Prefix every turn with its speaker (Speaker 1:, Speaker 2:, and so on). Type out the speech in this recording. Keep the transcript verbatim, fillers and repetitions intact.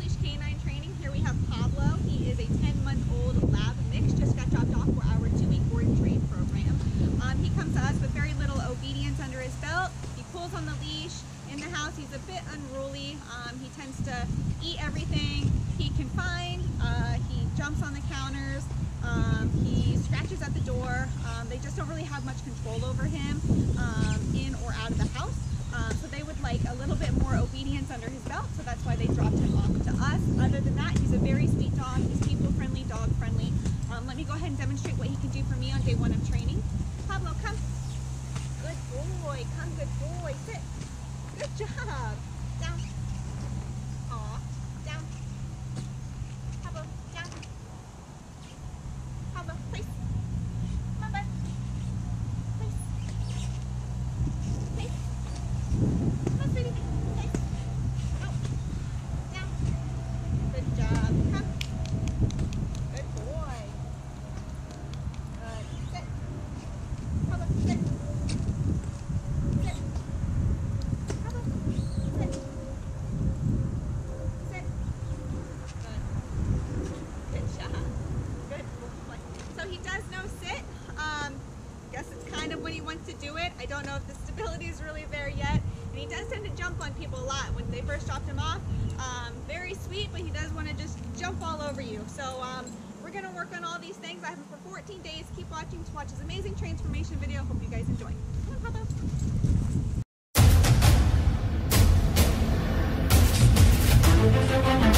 Speaker 1: Leash K nine training. Here we have Pablo. He is a ten month old lab mix, just got dropped off for our two week board and train program. Um, he comes to us with very little obedience under his belt. He pulls on the leash. In the house, he's a bit unruly. Um, he tends to eat everything he can find. Uh, he jumps on the counters. Um, he scratches at the door. Um, they just don't really have much control over him um, in or out of the house. Um, so they would like a little bit more obedience under his belt, so that's why they dropped him off to us. Other than that, he's a very sweet dog. He's people friendly, dog friendly. Um, let me go ahead and demonstrate what he can do for me on day one of training. Pablo, come. Good boy. Come, good boy. Sit. Good job. Down. Aw. Down. Pablo, down. Pablo, place. Come on, bud. Place. Place. Come on, sweetie. Place. Out. Down. Good job. Come. Good boy. Good. Sit. Pablo, sit. Sit. Pablo, sit. Sit. Good. Good job. Good boy. So he does know sit. Um, guess it's kind of when he wants to do it. I don't know if the stability is really there yet. And he does tend to jump on people a lot. When they first dropped him off, um, very sweet, but he does want to just jump all over you. So um, we're going to work on all these things. I have him for fourteen days. Keep watching to watch his amazing transformation video. Hope you guys enjoy. Come on, Pablo.